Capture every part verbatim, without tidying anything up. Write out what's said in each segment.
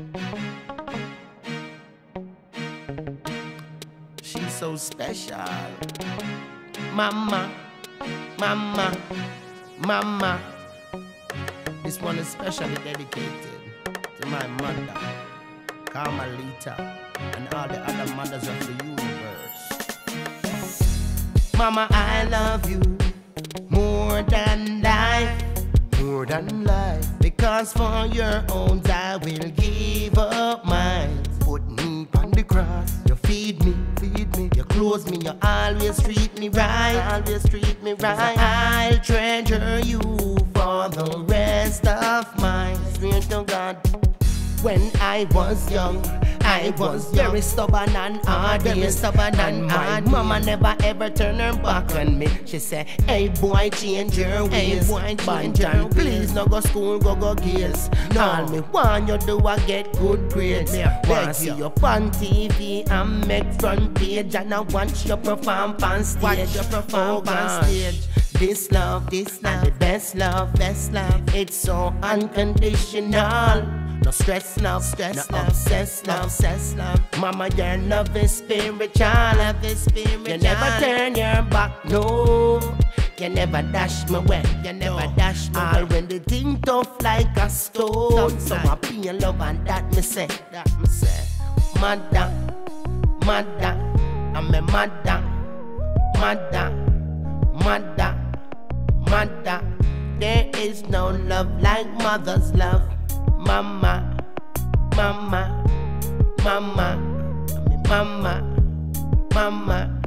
She's so special. Mama, mama, mama. This one is specially dedicated to my mother, Carmelita, and all the other mothers of the universe. Mama, I love you more than life, more than life. Because for your own, I will give up mine. Put me on the cross, you feed me, feed me. You clothe me, you always treat me right, always treat me right. I'll treasure you for the rest of my sweet to God. When I was young, I was very stubborn and hard, very stubborn and hard. Mama never ever turned her back on me. She said, hey boy, change your ways. Hey boy, change your ways. Please no go school, go go gaze. No. All me want you do I get good grades. Yeah, want see you on T V and make front page, and I watch you perform on stage. Watch you perform oh, on stage. This love, this love, the best love, best love. It's so unconditional. No stress love, stress no love, obsess love, obsess love. Mama, your love is spiritual, love is spiritual. You never turn your back, no. You never dash me away, you never no. dash me away. All when the thing tough like a stone. So I feel love and that me say, that me say. Mother, mother, I'm a mother, mother, mother, mother. There is no love like mother's love. Mama, mama, mama, mama, mama,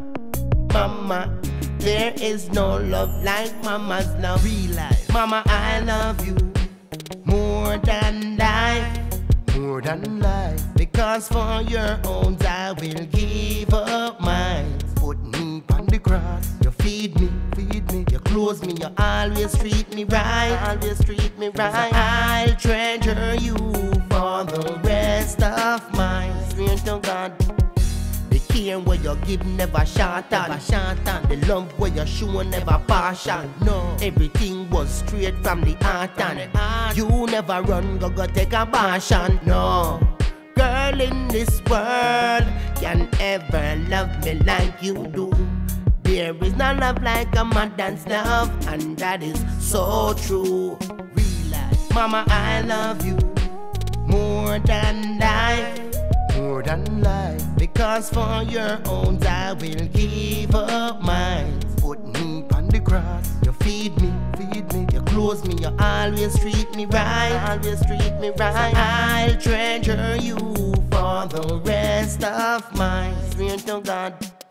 mama. There is no love like mama's love. Real life. Mama, I love you more than life, more than life. Because for your own, I will give up mine. Put me on the cross, you feed me, feed me. You clothe me, you always treat me right, always treat me right. I'll treasure you for the rest of my sweet to God. The care where you give never short on, never short on. The love where you show never partial. No, everything was straight from the heart and you never run, go go take a passion. No girl in this world can ever love me like you do. There is no love like a mother's love, and that is so true. Real life. Mama, I love you more than life, more than life. Because for your own, I will give up mine. Put me on the cross, you feed me, feed me. You clothe me, you always treat me right, always treat me right. I'll treasure you for the rest of my sweet to God.